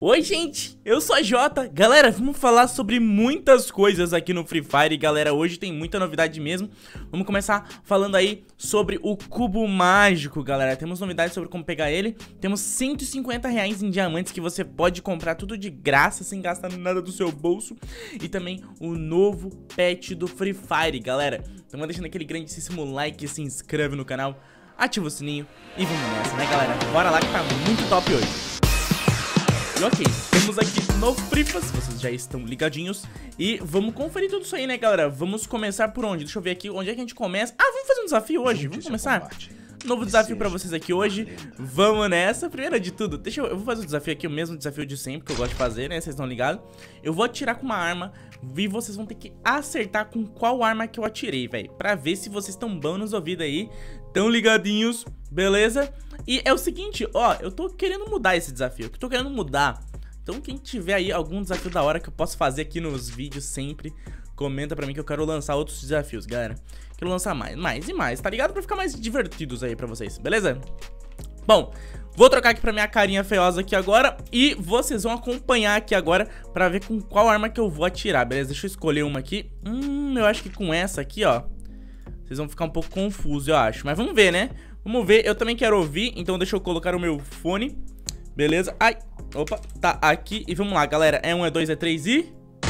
Oi gente, eu sou a Jota. Galera, vamos falar sobre muitas coisas aqui no Free Fire. Galera, hoje tem muita novidade mesmo. Vamos começar falando aí sobre o cubo mágico, galera. Temos novidades sobre como pegar ele. Temos R$150 em diamantes que você pode comprar tudo de graça, sem gastar nada do seu bolso. E também o novo patch do Free Fire, galera. Então vai deixando aquele grandíssimo like, se inscreve no canal, ativa o sininho e vamos nessa, né, galera? Bora lá que tá muito top hoje. E ok, temos aqui no Frifas, vocês já estão ligadinhos. E vamos conferir tudo isso aí, né, galera? Vamos começar por onde? Deixa eu ver aqui onde é que a gente começa. Ah, vamos fazer um desafio hoje, vamos começar? Novo desafio pra vocês aqui hoje. Vamos nessa. Primeiro de tudo, eu vou fazer o desafio aqui, o mesmo desafio de sempre, que eu gosto de fazer, né? Vocês estão ligados? Eu vou atirar com uma arma e vocês vão ter que acertar com qual arma que eu atirei, velho, pra ver se vocês estão bons nos ouvidos aí, tão ligadinhos, beleza? E é o seguinte, ó, eu tô querendo mudar esse desafio, eu tô querendo mudar. Então quem tiver aí algum desafio da hora que eu posso fazer aqui nos vídeos sempre, comenta pra mim que eu quero lançar outros desafios, galera. Quero lançar mais e mais, tá ligado? Pra ficar mais divertidos aí pra vocês, beleza? Bom, vou trocar aqui pra minha carinha feiosa aqui agora e vocês vão acompanhar aqui agora pra ver com qual arma que eu vou atirar, beleza? Deixa eu escolher uma aqui. Eu acho que com essa aqui, ó, vocês vão ficar um pouco confusos, eu acho. Mas vamos ver, né? Vamos ver, eu também quero ouvir, então deixa eu colocar o meu fone. Beleza? Ai, opa, tá aqui. E vamos lá, galera, é 1, é 2, é 3 e...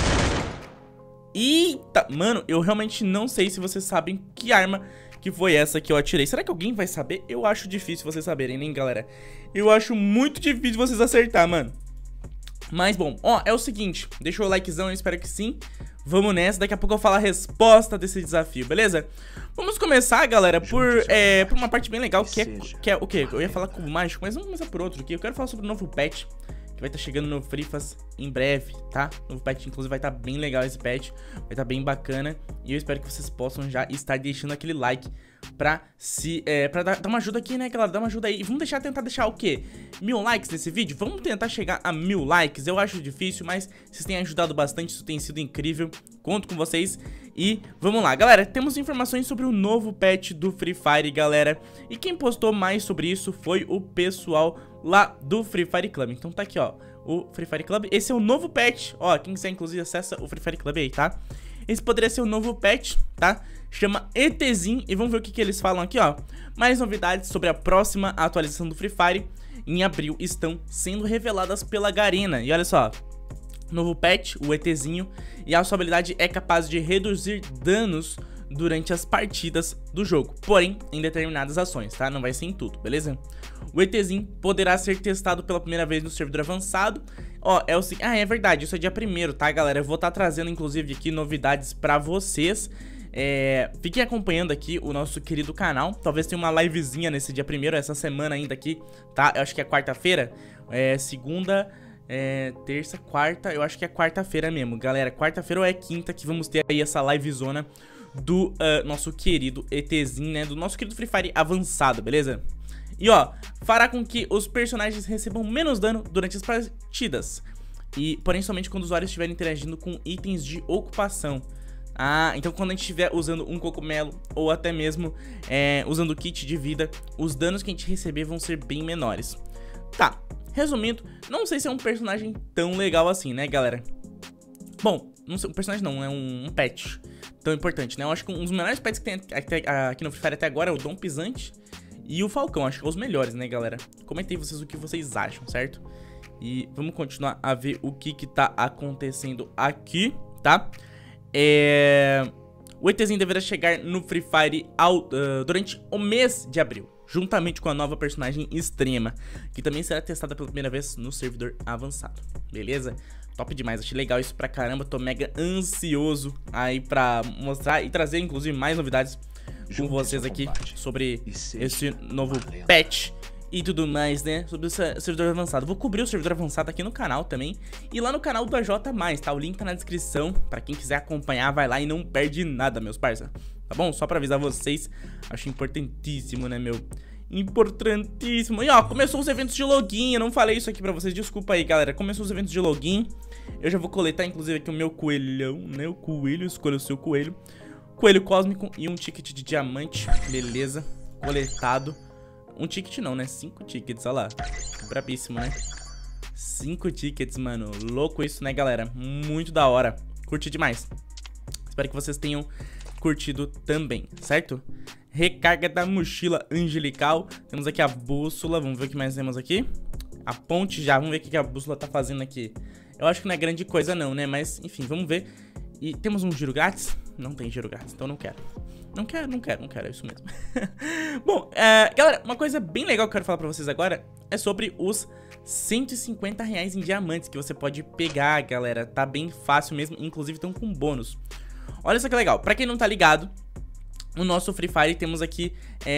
Eita, mano, eu realmente não sei se vocês sabem que arma que foi essa que eu atirei. Será que alguém vai saber? Eu acho difícil vocês saberem, né, galera? Eu acho muito difícil vocês acertar, mano. Mas, bom, ó, é o seguinte, deixa o likezão, eu espero que sim. Vamos nessa, daqui a pouco eu falo a resposta desse desafio, beleza? Vamos começar, galera, por uma parte bem legal, que é o quê? Eu ia falar cubo mágico, mas vamos começar por outro aqui. Eu quero falar sobre o novo patch, que vai estar chegando no Frifas em breve, tá? O novo patch, inclusive, vai estar bem legal esse patch, vai estar bem bacana. E eu espero que vocês possam já estar deixando aquele like pra dar uma ajuda aqui, né, galera? Dar uma ajuda aí. E vamos tentar deixar o quê? 1000 likes nesse vídeo? Vamos tentar chegar a 1000 likes. Eu acho difícil, mas vocês têm ajudado bastante, isso tem sido incrível. Conto com vocês. E vamos lá, galera, temos informações sobre o novo patch do Free Fire, galera. E quem postou mais sobre isso foi o pessoal lá do Free Fire Club. Então tá aqui, ó, o Free Fire Club. Esse é o novo patch, ó, quem quiser inclusive acessa o Free Fire Club aí, tá? Esse poderia ser o novo patch, tá? Chama ETzinho e vamos ver o que eles falam aqui, ó. Mais novidades sobre a próxima atualização do Free Fire em abril estão sendo reveladas pela Garena. E olha só, novo patch, o ETzinho, e a sua habilidade é capaz de reduzir danos durante as partidas do jogo, porém em determinadas ações, tá? Não vai ser em tudo, beleza? O ETzinho poderá ser testado pela primeira vez no servidor avançado. Ó, é o seguinte, é verdade, isso é dia 1º, tá, galera? Eu vou estar trazendo inclusive aqui novidades pra vocês. Fiquem acompanhando aqui o nosso querido canal. Talvez tenha uma livezinha nesse dia 1º, essa semana ainda aqui, tá? Eu acho que é quarta-feira, segunda, terça, quarta, eu acho que é quarta-feira mesmo, galera. Quarta-feira ou é quinta que vamos ter aí essa livezona do nosso querido ETzinho, né? Do nosso querido Free Fire avançado, beleza? E ó, fará com que os personagens recebam menos dano durante as partidas. Porém somente quando os usuários estiverem interagindo com itens de ocupação. Então quando a gente estiver usando um cogumelo ou até mesmo usando o kit de vida, os danos que a gente receber vão ser bem menores. Tá, resumindo, não sei se é um personagem tão legal assim, né, galera? Bom, não sei, um personagem não, é um patch tão importante, né? Eu acho que um dos melhores pets que tem aqui no Free Fire até agora é o Dom Pisante e o Falcão, acho que é os melhores, né, galera? Comentem vocês o que vocês acham, certo? E vamos continuar a ver o que tá acontecendo aqui, tá? O ETzinho deverá chegar no Free Fire durante o mês de abril, juntamente com a nova personagem Extrema, que também será testada pela primeira vez no servidor avançado, beleza? Top demais, achei legal isso pra caramba, tô mega ansioso aí pra mostrar e trazer inclusive mais novidades com vocês aqui sobre esse novo patch e tudo mais, né, sobre o servidor avançado. Vou cobrir o servidor avançado aqui no canal também e lá no canal do AJ+, tá? O link tá na descrição, pra quem quiser acompanhar, vai lá e não perde nada, meus parça, tá bom? Só pra avisar vocês, acho importantíssimo, né, meu? Importantíssimo. E ó, começou os eventos de login, eu não falei isso aqui pra vocês, desculpa aí, galera. Começou os eventos de login, eu já vou coletar inclusive aqui o meu coelhão, né, o coelho, escolha o seu coelho. Coelho cósmico e um ticket de diamante, beleza, coletado. Um ticket não, né? 5 tickets, olha lá. Brabíssimo, né? 5 tickets, mano. Louco isso, né, galera? Muito da hora. Curti demais. Espero que vocês tenham curtido também, certo? Recarga da mochila angelical. Temos aqui a bússola. Vamos ver o que mais temos aqui. A ponte já. Vamos ver o que a bússola tá fazendo aqui. Eu acho que não é grande coisa não, né? Mas, enfim, vamos ver. E temos um giro grátis? Não tem giro grátis, então não quero. Não quero, é isso mesmo. Bom, galera, uma coisa bem legal que eu quero falar pra vocês agora é sobre os R$150 em diamantes que você pode pegar, galera. Tá bem fácil mesmo, inclusive estão com bônus. Olha só que legal, pra quem não tá ligado, no nosso Free Fire temos aqui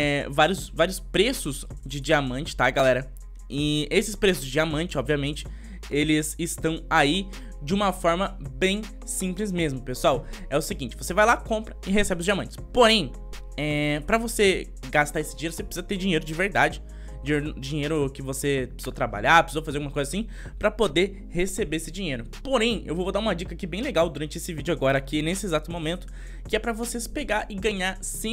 vários preços de diamante, tá, galera? E esses preços de diamante, obviamente, eles estão aí de uma forma bem simples mesmo, pessoal. É o seguinte, você vai lá, compra e recebe os diamantes. Porém, pra você gastar esse dinheiro, você precisa ter dinheiro de verdade. Dinheiro que você precisou trabalhar, precisou fazer alguma coisa assim pra poder receber esse dinheiro. Porém, eu vou dar uma dica aqui bem legal durante esse vídeo agora, aqui nesse exato momento, que é pra vocês pegar e ganhar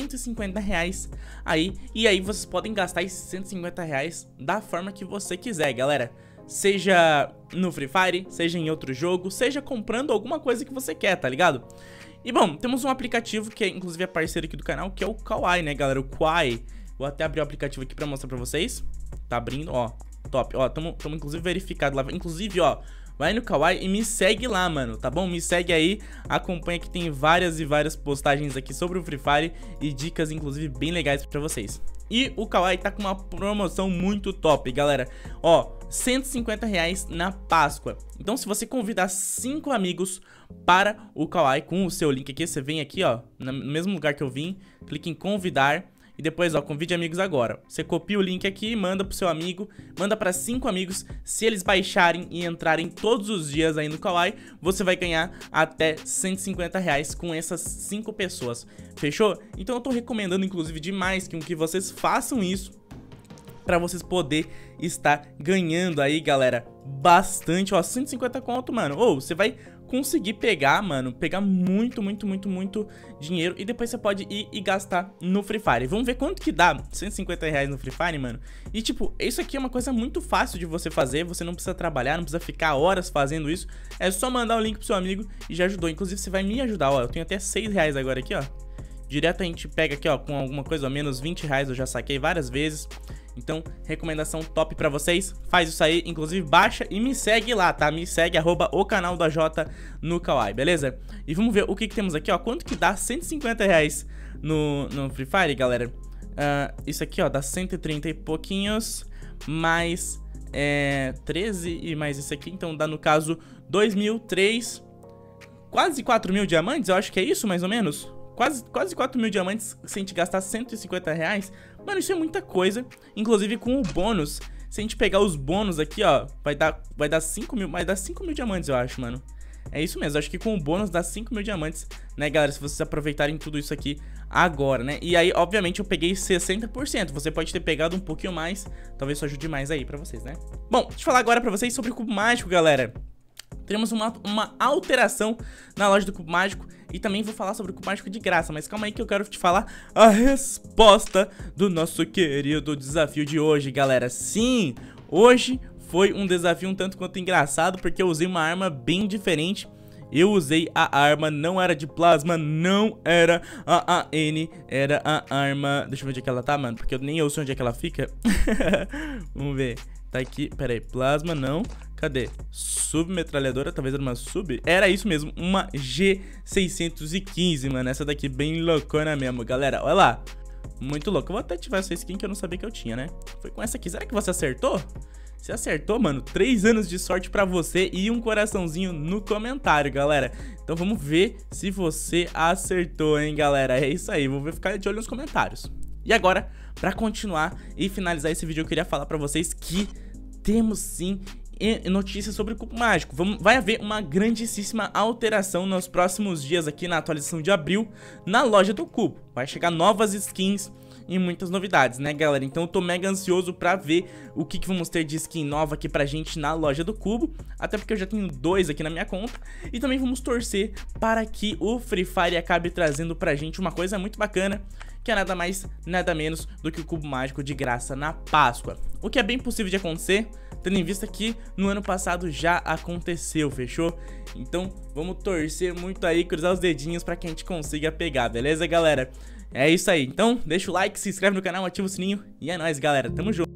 R$150 aí. E aí vocês podem gastar esses R$150 da forma que você quiser, galera. Seja no Free Fire, seja em outro jogo, seja comprando alguma coisa que você quer, tá ligado? E bom, temos um aplicativo que é inclusive parceiro aqui do canal, que é o Kawaii, né, galera? O Kawaii. Vou até abrir o aplicativo aqui pra mostrar pra vocês. Tá abrindo, ó, top. Ó, tamo inclusive verificado lá. Inclusive, ó, vai no Kawaii e me segue lá, mano, tá bom? Me segue aí, acompanha que tem várias e várias postagens aqui sobre o Free Fire e dicas, inclusive, bem legais pra vocês. E o Kawaii tá com uma promoção muito top, galera. Ó, R$150 na Páscoa. Então, se você convidar 5 amigos para o Kawaii com o seu link aqui, você vem aqui, ó, no mesmo lugar que eu vim, clica em convidar. E depois, ó, convide amigos agora. Você copia o link aqui, manda pro seu amigo, manda pra 5 amigos. Se eles baixarem e entrarem todos os dias aí no Kawaii, você vai ganhar até R$150 com essas 5 pessoas. Fechou? Então eu tô recomendando, inclusive, demais que vocês façam isso pra vocês poder estar ganhando aí, galera, bastante, ó, 150 conto, mano. Ou você vai conseguir pegar, mano, pegar muito dinheiro e depois você pode ir e gastar no Free Fire. Vamos ver quanto que dá R$150 no Free Fire, mano. E tipo, isso aqui é uma coisa muito fácil de você fazer, você não precisa trabalhar, não precisa ficar horas fazendo isso. É só mandar o link pro seu amigo e já ajudou. Inclusive você vai me ajudar, ó, eu tenho até R$6 agora aqui, ó. Direto a gente pega aqui, ó, com alguma coisa, ó, menos R$20 eu já saquei várias vezes. Então, recomendação top pra vocês, faz isso aí, inclusive baixa e me segue lá, tá? Me segue, @ocanaldaj no Kawaii, beleza? E vamos ver o que temos aqui, ó, quanto que dá R$150 no Free Fire, galera. Isso aqui, ó, dá 130 e pouquinhos, mais 13 e mais isso aqui, então dá no caso 2.003, quase 4.000 diamantes, eu acho que é isso mais ou menos. Quase 4.000 diamantes se a gente gastar R$150. Mano, isso é muita coisa. Inclusive com o bônus, se a gente pegar os bônus aqui, ó, vai dar 5.000, vai dar 5.000 diamantes, eu acho, mano. É isso mesmo, acho que com o bônus dá 5.000 diamantes, né, galera, se vocês aproveitarem tudo isso aqui agora, né. E aí, obviamente, eu peguei 60%, você pode ter pegado um pouquinho mais, talvez isso ajude mais aí pra vocês, né. Bom, deixa eu falar agora pra vocês sobre o Cubo Mágico, galera. Teremos uma alteração na loja do Cubo Mágico e também vou falar sobre o Cubo Mágico de graça, mas calma aí que eu quero te falar a resposta do nosso querido desafio de hoje, galera. Sim, hoje foi um desafio um tanto quanto engraçado porque eu usei uma arma bem diferente. Eu usei a arma, não era de plasma, não era a AN, era a arma... Deixa eu ver onde é que ela tá, mano, porque eu nem sei onde é que ela fica. Vamos ver, tá aqui, pera aí, plasma não... Cadê? Submetralhadora, talvez era uma sub? Era isso mesmo, uma G615, mano. Essa daqui bem loucona mesmo, galera. Olha lá. Muito louco. Eu vou até ativar essa skin que eu não sabia que eu tinha, né? Foi com essa aqui. Será que você acertou? Se acertou, mano, 3 anos de sorte pra você e um coraçãozinho no comentário, galera. Então vamos ver se você acertou, hein, galera. É isso aí, vou ficar de olho nos comentários. E agora, pra continuar e finalizar esse vídeo, eu queria falar pra vocês que temos sim notícias sobre o Cubo Mágico. Vai haver uma grandíssima alteração nos próximos dias aqui na atualização de abril na loja do Cubo. Vai chegar novas skins e muitas novidades, né, galera? Então eu tô mega ansioso pra ver o que vamos ter de skin nova aqui pra gente na loja do Cubo, até porque eu já tenho 2 aqui na minha conta. E também vamos torcer para que o Free Fire acabe trazendo pra gente uma coisa muito bacana, que é nada mais, nada menos do que o Cubo Mágico de graça na Páscoa. O que é bem possível de acontecer, tendo em vista que no ano passado já aconteceu, fechou? Então vamos torcer muito aí, cruzar os dedinhos pra que a gente consiga pegar, beleza, galera? É isso aí, então deixa o like, se inscreve no canal, ativa o sininho e é nóis, galera, tamo junto!